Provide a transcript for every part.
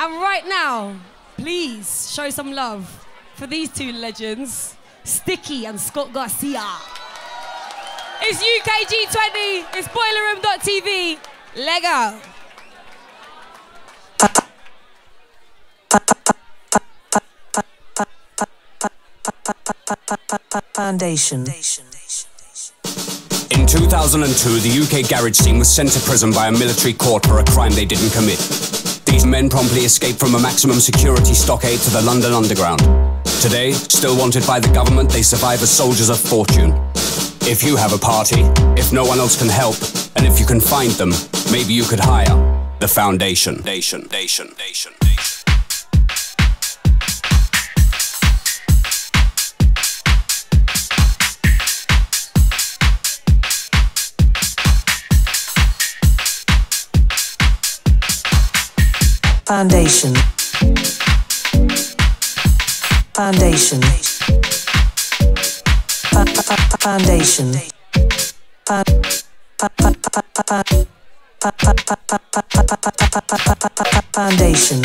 And right now, please show some love for these two legends, Sticky and Scott Garcia. It's UKG20, it's boilerroom.tv. Lego. Foundation. In 2002, the UK garage scene was sent to prison by a military court for a crime they didn't commit. These men promptly escaped from a maximum security stockade to the London Underground. Today, still wanted by the government, they survive as soldiers of fortune. If you have a party, if no one else can help, and if you can find them, maybe you could hire the Foundation. Foundation. Foundation. Foundation. Foundation.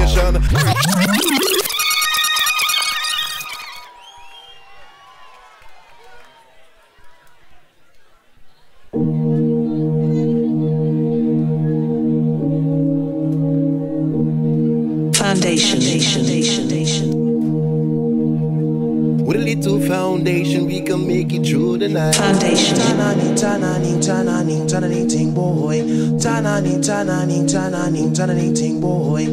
foundation. With a little foundation, we can make it through the night. Foundation. Ting boy. Ting boy.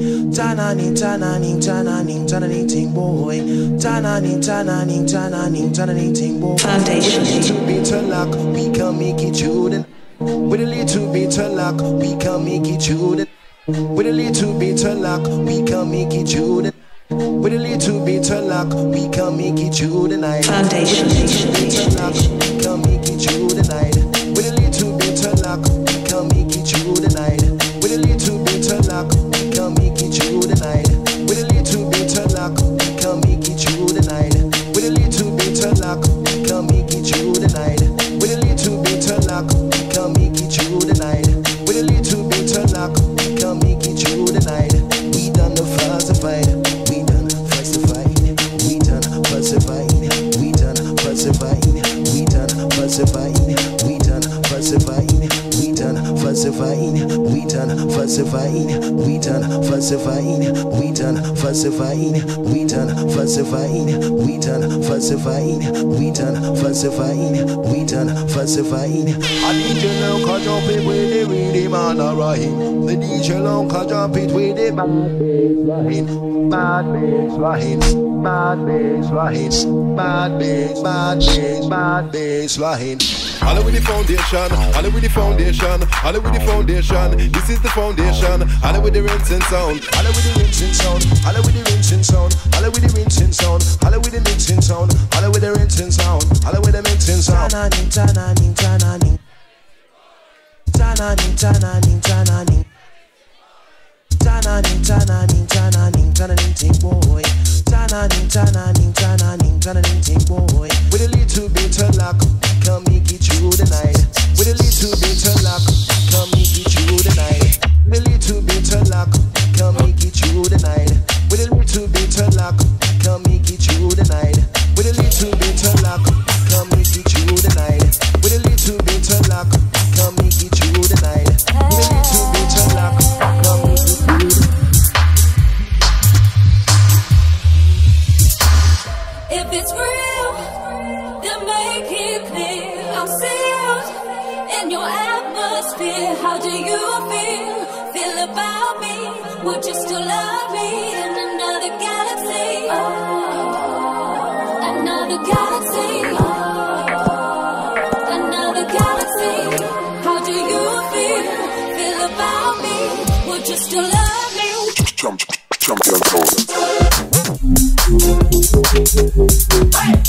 Ting boy. Foundation. With a little bit of luck, we can make it through the night. With a little bit of luck, we can make it through the night. With a little bit of luck, we can make it through the night. With a little bit of luck, we can make it through the night. Foundation. With a little bit of luck, we can make it through the night. With a little bit of luck, we can make it through the night. With a little bit of luck, we can make it through the night. With a little bit of luck, we can make it through the night. With a little bit of luck, we can make it through the night. With a little bit of luck, we can make it through the night. With a little bit of luck, we can make it through the night. We done the falsified. We done falsified. We done falsified. We done falsified. We done falsified. We done falsified. We done falsified. We done falsified. We done falsified. We done falsified. We done falsified. We done falsified. We done falsified. We done falsified. I DJ long can jump it with the rhythm and a rhyme. The DJ long can jump it with the bad bass line. Bad bass line. Bad bass line. Bad bass line. All with the foundation. All with the foundation. All with the foundation. This is the foundation. generation. Holla with the rinsing sound. Holla with the rinsing sound. Holla with the rinsing sound. Holla with the rinsing sound. Holla with the mixing sound. Holla with the rinsing sound. Holla with the mixing sound. Tananing, tananing, tananing. Tananing, tananing, tananing. Tananing, tananing, tananing, tananing, ting boy. Tananing, tananing, tananing, tananing, ting boy. With a little bit of luck, come make it through the night. With a little bit of luck, come make it through the night. With a little bit of luck, come make it through the night. With a little bit of luck, come make it through the night. With a little bit of luck, come make it through the night. With a little bit of luck, come make it through the night. With a little bit of luck, come make it through the night. If it's real, then make it clear. I'm sealed in your atmosphere. How do you feel about me? Would you still love me in another galaxy? Another galaxy. Another galaxy. How do you feel about me? Would you still love me? Champion Soul. Hey!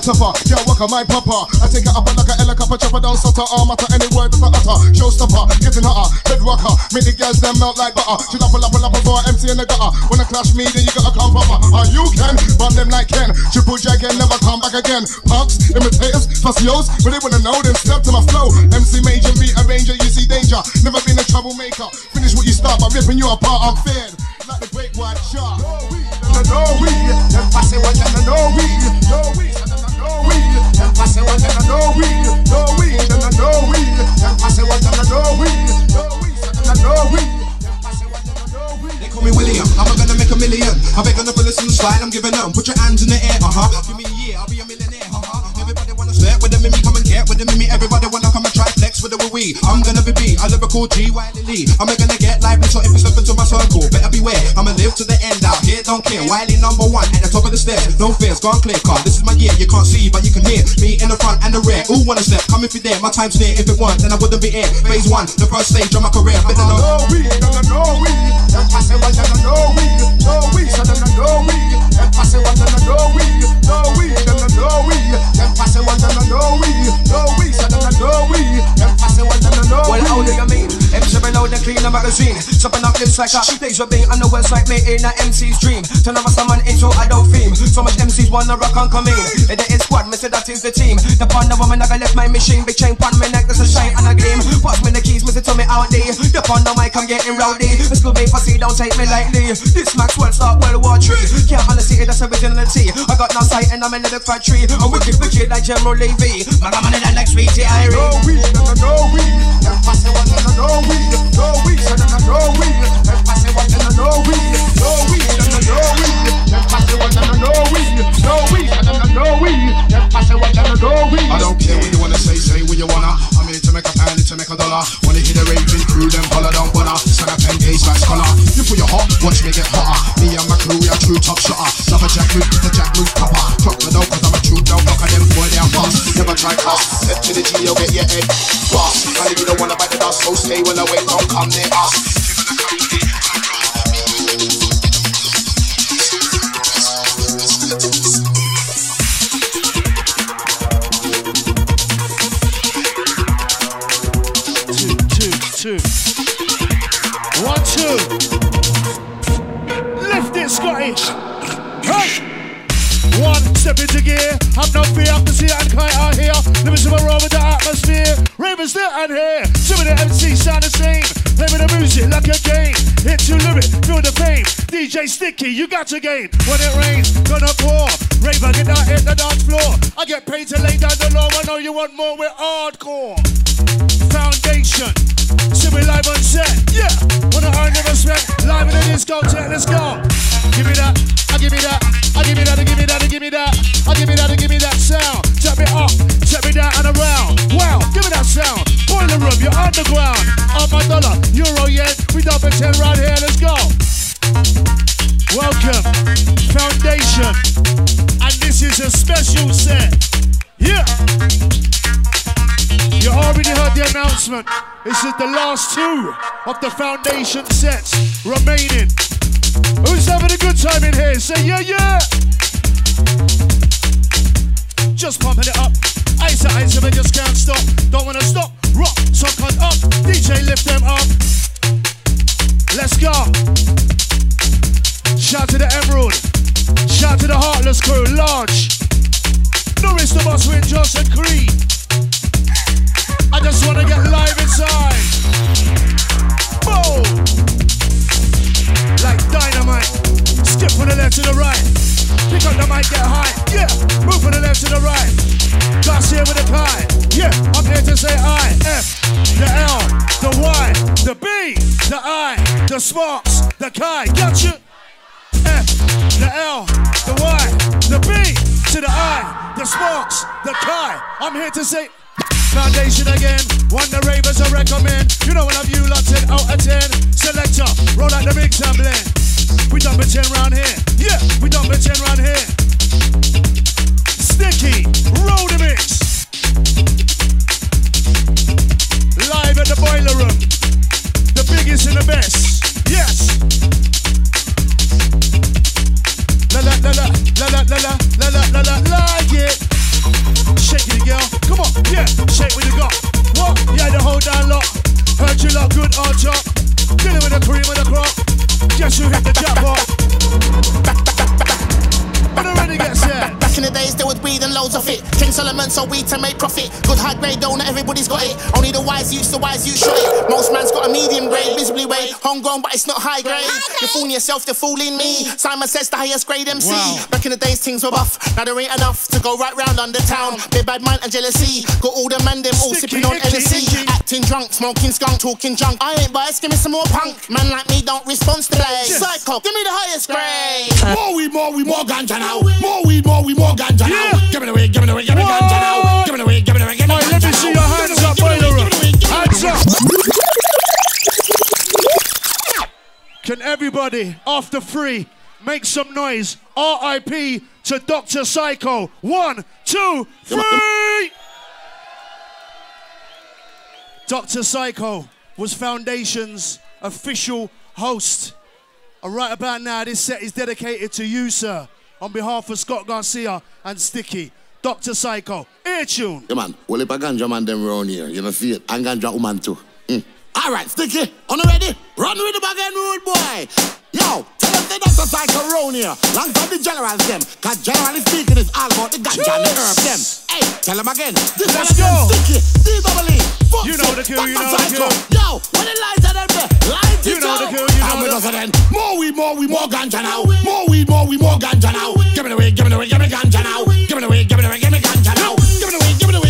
top topper, yeah, walk on my popper. I take it up like a helicopter, chopper down, stutter, arm utter, any word that I utter. Showstopper, getting hotter, head rocker, make the girls them melt like butter. She lap for MC in the gutter. When I clash me, then you gotta come proper. You can bomb them like Ken. Triple Dragon, never come back again. Punks, imitators, facios, but they wanna know, then step to my flow. MC Major, beat arranger, you see danger. Never been a troublemaker. Finish what you start by ripping you apart. I'm fair, like the great white shark. No weed, them pass it one, no weed, no weed, no weed, them pass it one, no weed, no weed, no weed, them pass it one, no weed, no weed, no weed. They call me William, I'm gonna make a million. I beg on the bullets in the slide, I'm giving them. Put your hands in the air, Give me a year, I'll be a millionaire, Everybody wanna step with them in me, come and get with them in me. Everybody wanna come and try flex with them with we. I'm gonna be B, a lyrical G, Wiley Lee. I'm gonna get lively, so if you step into my circle, better beware. I'ma live to the end out here, don't care. Wiley number one at the top of the stairs. No fears, gone clear car. This is my year, you can't see, but you can hear me in the front and the rear. Who wanna step? Come if you're there, my time's near. If it weren't, then I wouldn't be here. Phase 1, the first stage of my career. No weed, no weed, them pass it one, no weed, no weed, no weed, them pass it one, no weed, no weed, no weed, them pass it one, no weed, no weed, no weed, them pass it one, no weed. Well, how do you mean? MC below the cleaner magazine, chopping up lips like a deja vu on the website, me in a MC's dream. Turn over someone into adult theme. So much MCs wanna rock and come in. In the squad, me say that is the team. The pond the woman, I left my machine. Big chain pon me neck, there's a shine and a gleam. Pass me the keys, me say to me out there. The pond the mic, I'm getting rowdy. School me fussy, don't take me lightly. This Maxwell start World War 3. Can't honestly, that's originality. I got no sight and I'm in the factory. A wicked like General Levy. My money that like Sweetie Irie. No weed, no weed, them pass it one, no weed, no weed, no weed, them pass it one, no weed, no weed, no weed, them pass it one, no weed, no weed, no weed, them pass it one, no weed. I don't care what you wanna say what you wanna. I'm here to make a pound, to make a dollar. Wanna hear the raving crew, them holler down bother. Send a 10 days like scholar. You put your hot, watch me get hotter. Me and my crew, we are true top shotter. Love a jack move, the jack move proper. Clock the dough, cause I'm a true dough. Fuck them boy, they are fast. Never try cross. Step to the G, you'll get your head boss. I know you don't wanna bite the dust, so stay when I wait, don't come near us. Two. 1, 2. Lift it, Scottish. Hey. 1, step into gear. Have no fear, I can see it and kite out here. Living somewhere wrong with the atmosphere. Ravens there and here. Some of the MC sound the same. Play with the music like a game. Hit to lyric, feel the fame. DJ Sticky, you got to game. When it rains, gonna pour. Raver, get out, hit the dance floor. I get paid to lay down the law. I know you want more with hardcore. Foundation. So we live on set, yeah. Wanna earn your respect, live in the discotheque, let's go. Give me that, I give me that, I give me that, I give me that, I give me that, I give me that, I give me that sound. Tap it up, tap me down and around. Wow, give me that sound. Boiler room, you're underground. On my dollar, euro yen, we double 10 right here, let's go. Welcome, Foundation, and this is a special set, yeah. You already heard the announcement. This is the last 2 of the Foundation sets remaining. Who's having a good time in here? Say yeah, yeah. Just pumping it up. Ice, we just can't stop. Don't wanna stop. Rock, sock on up. DJ, lift them up. Let's go. Shout to the Emerald. Shout to the Heartless crew. Large. Norris, the Boss, Win, Josh and Creed. I just wanna get live inside. Boom! Like dynamite. Skip from the left to the right. Pick up the mic, get high. Yeah, move from the left to the right. Garcia with the pie. Yeah, I'm here to say I. F, the L, the Y, the B, the I, the Sparks, the Chi. Gotcha? F, the L, the Y, the B, to the I, the Sparks, the Chi. I'm here to say Foundation again, one the ravers I recommend. You know when I'm you lot 10 out of 10. Selector, roll out the big time blend. We dump it 10 round here. Yeah, we dump it 10 round here. Sticky, roll the mix. Live at the Boiler Room. The biggest and the best. Yes. La la la la la la la la la la la like it. Yeah, shake with the gut. What? Yeah, the whole down lot. Heard you lot good on top. Dealing with the cream of the crop. Guess who hit the jackpot? When the ready gets set. Back in the days, there was weed and loads of it. King Solomon sold weed to make profit. Good high grade, though, not everybody's got it. Only the wise use shot it. Most man's got a medium grade, visibly weighed. Homegrown, but it's not high grade. You're fooling yourself, you're fooling me. Simon says the highest grade MC. Wow. Back in the days, things were rough. Now there ain't enough to go right round under town. Big bad mind and jealousy. Got all the man them all sipping on LSE. Acting drunk, smoking skunk, talking junk. I ain't biased, give me some more punk. Man like me don't respond to play. Psycho, give me the highest grade. More weed, more ganja now. More weed, more ganja now. Give it away, give me ganja now. Give it away, give me ganja now. Let me see your hands up, Boiler Room. Hands up. Can everybody, after 3, make some noise? R.I.P. to Dr. Psycho. 1, 2, 3. Dr. Psycho was Foundation's official host. And right about now, this set is dedicated to you, sir. On behalf of Scott Garcia and Sticky, Dr. Psycho, ear tune. Yeah, man, well, if a ganja man them round here, you know, see it, and ganja woman too. All right, Sticky, on you ready? Run with the bag and road, boy. Yo, tell them they Dr. Psycho round here. Long time the generals them, cause generally speaking, it's all about the ganja and the herb them. Hey, tell them again. This Let's go. Sticky, D-double-E. You know the kill, you know the kill. Yo, when the lights are them, lights you know the kill, you know the kill. More weed, more ganja now. More weed, more ganja now. Give it away, give me ganja now. Give it away, give me ganja now. Give it away, give me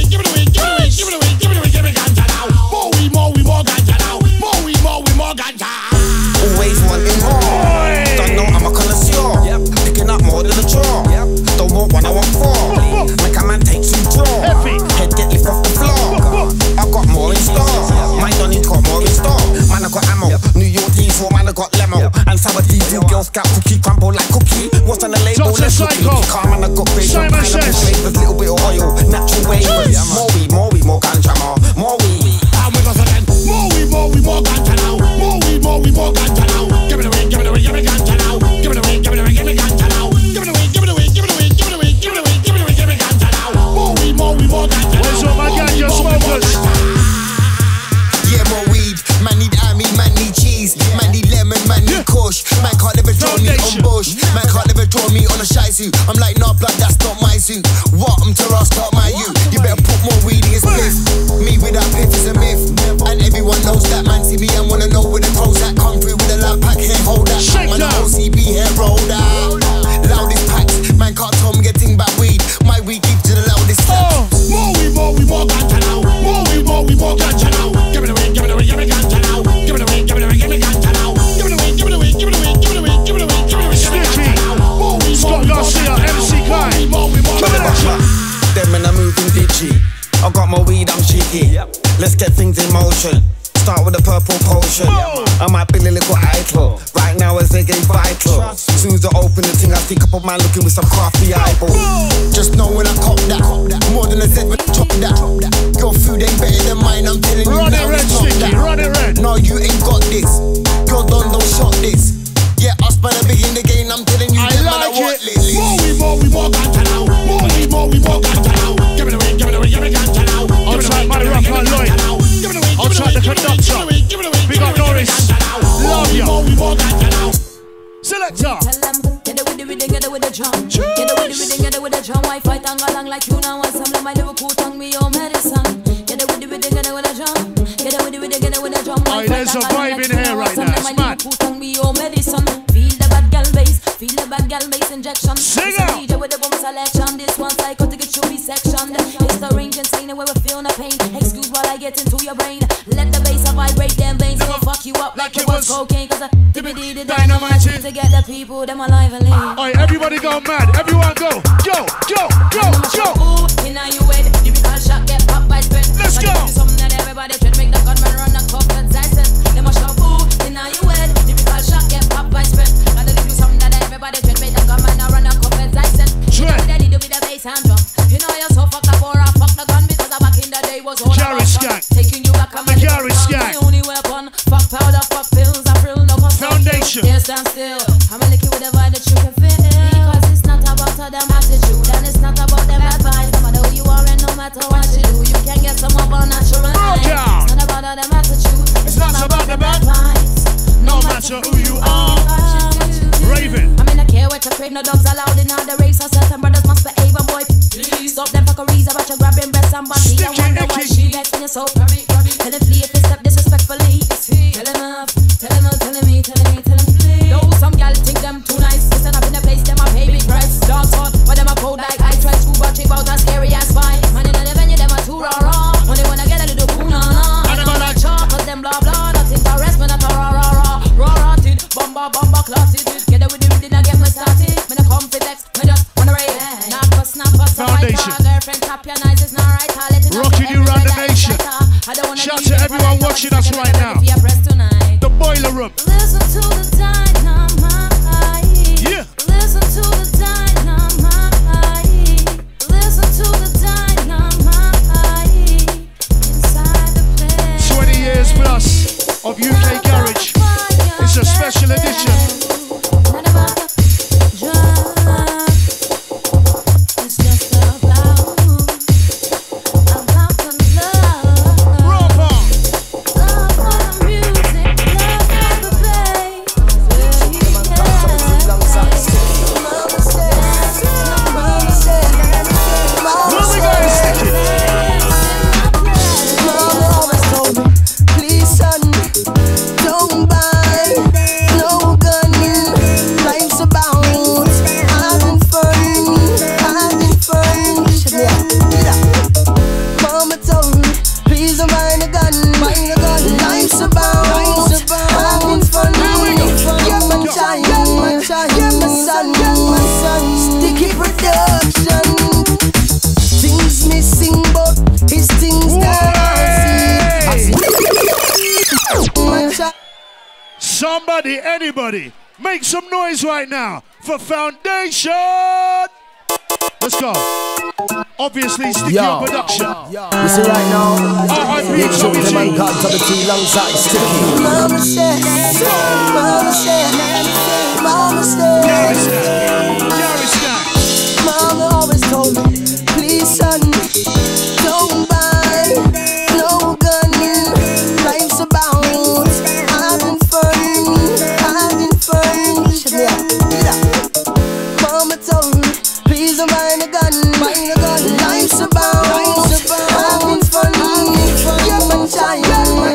ganja now. More weed, more ganja now. More weed, more ganja. Always wanting more. Don't know I'm a connoisseur. Picking up more than a draw. Don't want 1, I want 4. Make a man take 2 draw. Head get lift off the floor. I got more in store. My Donnie's got more in store. Man, I got ammo. New York T4, man, I got lemo. And sour diesel, Girl Scout cookie, crumble like cookie. What's on the label? Let's cookie. Car, man, I got great. Pineapple flavors, little bit of oil, natural wavers. More weed, more ganja, more weed. And we got again. More weed, more ganja now. More weed, more ganja now. Give it away, give me ganja now. Give it away, give me ganja now. Give it away, give me ganja now. More weed, more ganja now. Where's all my ganja smokers? Yeah, more weed. Man need army, man need cheese. Man need lemon, man need kush. Man can't never throw me on bush. Man can't never throw me on a shy suit. I'm like, nah, blood, that's not my suit. What? I'm Taras, not my you. You better put more weed in your spliff. Me without piff is a myth. And everyone knows that. Man see me and wanna know where the pros at. Come through with a loud pack, hair hold that. Man, OCB hair rolled out. Loudest packs. Man can't tell me a thing about weed. My weed gives to the loudest slaps. More weed, more ganja now. More weed, more ganja now. Give it away, give me ganja now. Give it away, give me ganja now. Give it away, give me ganja now. More weed, Scott Garcia, MC Kai. Them and I'm moving ditchy. I got my weed, I'm cheeky. Let's get things in motion. Start with a purple potion. I might be a little idle. Right now as they get vital. Soon as I open the thing, I see a couple man looking with some crafty eyeball. Just know when I cop that, more than a Z when I chop that. Your food ain't better than mine, I'm telling you now it's not that. Run it red. No, you ain't got this. Your don don't shot this. Yeah, us by the big in the game, I'm telling you, them man I want lately. More weed, more ganja now. More weed, more ganja now. Give it away, give me ganja now. I'll try my rock and Lloyd. I'll try the conductor. Big up Norris. Love ya. Selector. Get it with the rhythm, get it with the drum. Get it with the rhythm, get it with the drum. Why fight and along like you now want some of my Liverpool tongue, me your medicine. Get it with the rhythm, get it with the drum. Get it with the rhythm, get it with the drum. There's a vibe in here right now. It's mad. Feel the bad gal bass, feel the bad gal bass injection. Sing out. DJ with the boom selection. This one cycle to get you section. It's the range insane where we feel the pain. Excuse while I get into your brain. Let the bass vibrate them veins. Never fuck you up like it was cocaine. Cause I the dynamite to get the people them alive and lean. Alright, everybody go mad. Everyone go. Go. Ooh, in a you head, the big shot get popped by spread. Let's go. Something that everybody should make the gunman run a cup and Tyson. They must shout ooh, in a you head, the big shot get popped by spread. Gotta do something that everybody should make the gunman run a cup and Tyson. You know what they do with the bass and drum. You know you're so fucked up or I fuck the gun because back in the day was all Gary Skank. Taking you back on my Gary Skank. My only weapon, fuck powder, fuck pills, I frill no custom. Foundation. Yeah, stand still. I'm a licky with a vibe that you can feel. Because it's not about them attitude and it's not about them advice. No matter who you are and no matter what you do, you not the race. So certain brothers must behave, and boy, please stop them fuckeries about your grabbing breasts and body. I wonder why she vexing you so. Tell him flee if he step disrespectfully. Tell him up, tell him please. Though some gal think them too nice, listen up in the place, them a pay big price. Dogs hot, but them a cold like I try to but trip out as scary as spy. Man in the venue, them a too raw. When they wanna get a little cool, nah. And I'm gonna chop, cause them blah blah. Nothing to rest, man, not a raw, tid. Bomba, clotted. Get with the rhythm, I get me started. When I come to next, I just wanna rave. Snapper, Foundation. Girlfriend, tap your eyes, it's not right. Rocking you round the nation. Shout to everyone watching us right now. The Boiler Room. Listen to the dynamite. Yeah. Listen to the dynamite. Listen to the dynamite. Inside the place. 20 years plus of UK Garage. It's a special edition. Somebody, anybody, make some noise right now for Foundation. Let's go. Obviously, Sticky on production. You see right now, R.I.P. Tommy G. Man got to the tea alongside Sticky. Mama said, Mama always told me, please son, don't buy no gun. Life's about. Mama told me, please don't buy a gun. Life's about having fun. You're my child, my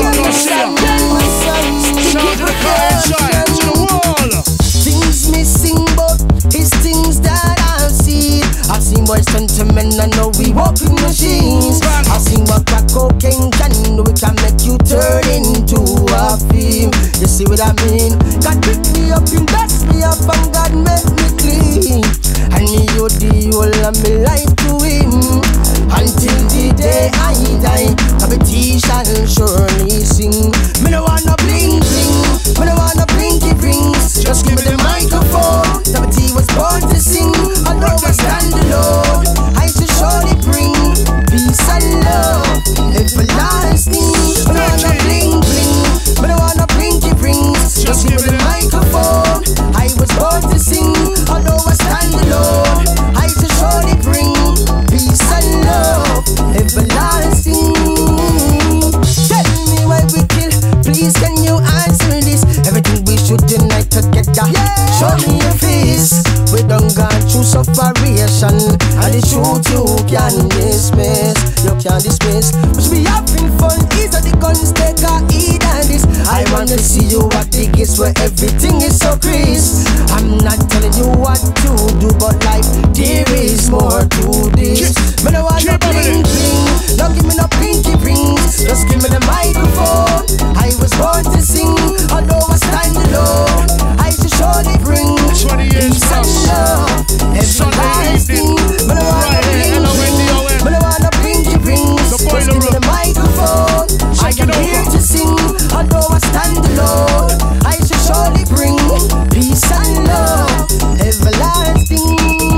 son. Things missing, but it's things that I've seen. I've seen boys sentiment, I know we walking machines. I've seen what crack cocaine can do, it can make you turn into a film. You see what I mean? God pick me up, invest me up, and God make me clean. And me you the whole of me life to him. Until the day I die, Kabiti shall surely sing. Me no want no bling bling, me no want no blinky rings. Just give me the microphone. Kabiti was born to sing, although I stand alone. I should surely bring peace and love, everlasting. Me no want no bling bling, me no want no blinky rings. Just give me the microphone. I was born to sing, although I stand alone. I should surely bring peace and love, everlasting. Tell me why we kill, please can you answer this? Everything we should unite together. Show me your face. We done gone through separation, and the truth you can't dismiss. You can't dismiss. We should be having fun. These are the guns take a heed and this. I wanna see you at the gates where everything is so crisp. I'm not telling you what to do, but life there is more to this. Me no want no bling bling, don't give me no pinky rings. Just give me the microphone. I was born to sing, although I stand alone. I should surely bring 20 years peace and love, everlasting. Me no want no bling bling, me no want no pinky rings. Just give me the microphone. I am here to sing, although I stand alone. I should surely bring peace and love, everlasting.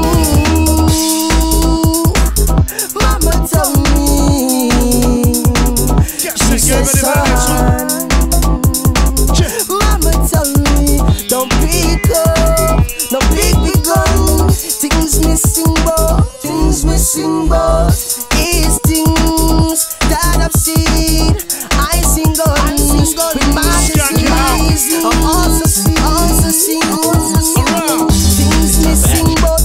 Mama told me, she said, son, Mama told me, don't pick up, no big gun. Things missing, but is things that I've seen. I sing guns with majesties. I'm also seen things missing, but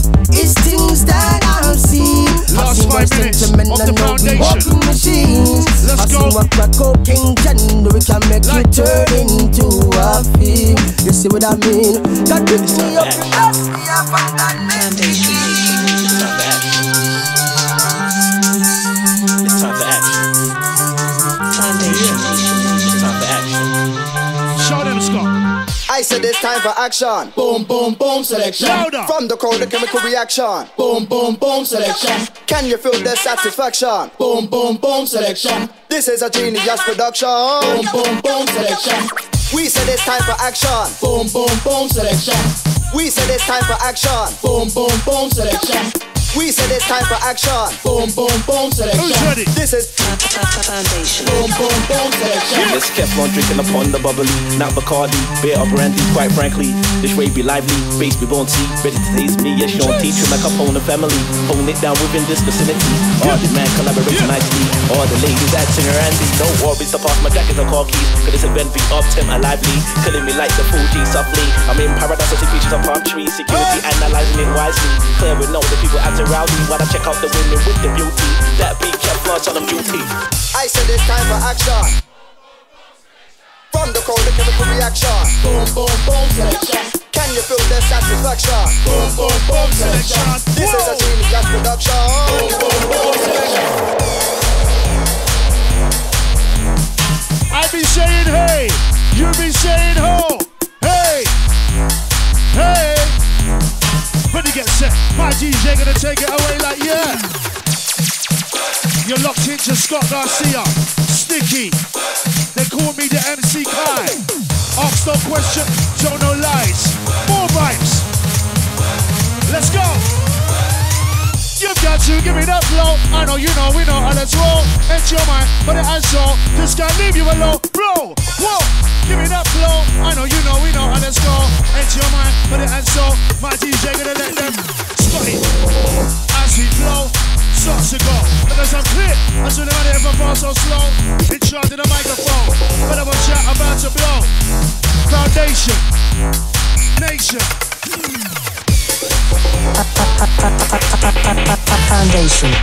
gentlemen, of I the know we foundation. walking machines. I see what crack cocaine can do. We can make you turn into a fiend. You see what I mean? God pick me up and ask me up and God Foundation. It's time for action. Foundation. It's time for action. Show them, Scott. I said it's time for action. Boom, boom, boom, selection. Louder. From the crowd, the chemical reaction. Boom, boom, boom, selection. Can you feel the satisfaction? Boom, boom, boom, selection. This is a genius production. Boom, boom, boom, selection. We said it's time for action. Boom, boom, boom, selection. We said it's time for action. Boom, boom, boom, selection. We said it's time for action. Boom, boom, boom, selection. Who's ready? This is Foundation. Boom, boom, boom, selection. Let's kept on drinking upon the bubbly, not Bacardi, beer or brandy. Quite frankly, this way be lively, bass be born tea, ready to taste me. Yes, Sean teach you like a phone, a family, hold it down within this vicinity. All the man collaborate nicely, all the ladies acting Randy. No worries, to pass my jacket or car keys, cause this event be up to my lively, killing me like the Fuji softly. I'm in paradise, I see pictures of palm trees, security analyzing it wisely, clear with no the people acting rowdy while I check out the women with the beauty. That beat kept flush on them duty. I said it's time for action. From the crowd, the chemical reaction. Boom, boom, boom, selection. Can you feel the satisfaction? Boom, boom, boom, selection. This is a genius production. Boom, boom, boom, selection. I be saying hey, you be saying ho. Hey, hey. When you get set, my DJ gonna take it away like yeah. You're locked into Scott Garcia, Sticky. They call me the MC Kai. Ask no question, tell no lies. More vibes. Let's go. You've got to give me that flow. I know you know, we know how let's roll. Enter your mind, but it has so. This can't leave you alone, bro. Whoa, give me that flow. I know you know, we know how let's go. Enter your mind, but it has so. My DJ gonna let them spot it as we flow. Starts to go, but as I'm clear, I should never ever fall so slow. In charge of the microphone, but I'm a chat about to blow. Foundation, nation. Foundation.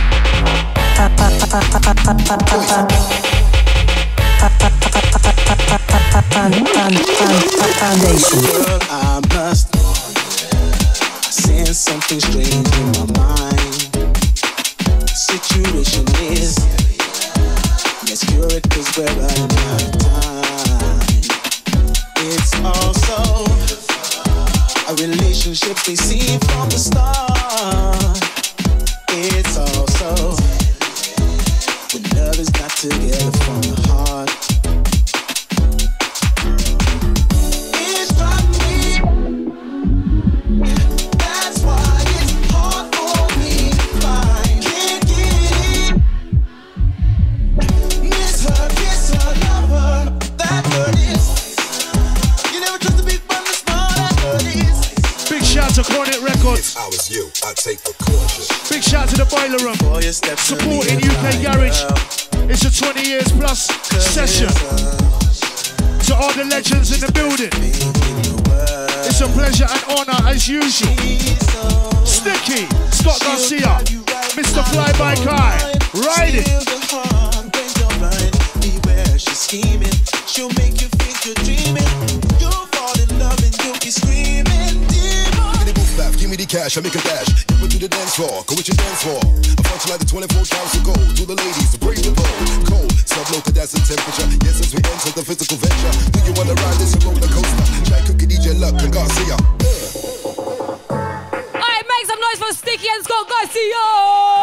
Foundation. Girl, I must sense something strange in my mind. Situation is, let's cure it 'cause we're running out of time. It's also a relationship they see from the start. It's also when love is not together from the heart. It's dropped me. That's why it's hard for me to find. Can't get it. Miss her, lover. That word is. You never trust the big from the start. That word is. Big shout to Cornet Records. If I was you, I'd take precaution. Big shout to the Boiler Room. Supporting UK Garage. It's a 20 years plus session. To all the legends in the building. It's a pleasure and honor as usual. Sticky, Scott Garcia, Mr. Fly by Kai, riding. She's scheming, she'll make you think you're dreaming. You'll fall in love and you'll be screaming. Give me the booth laugh, give me the cash, I make a dash. Go to the dance floor, go with your dance floor. I function like the 24 counts of gold. To the ladies, brave the bold, cold. Sub-local, that's the temperature. Yes, as we enter the physical venture. Do you wanna ride this roller coaster? Try cookie DJ Luck and Garcia. Alright, make some noise for Sticky and Scott Garcia.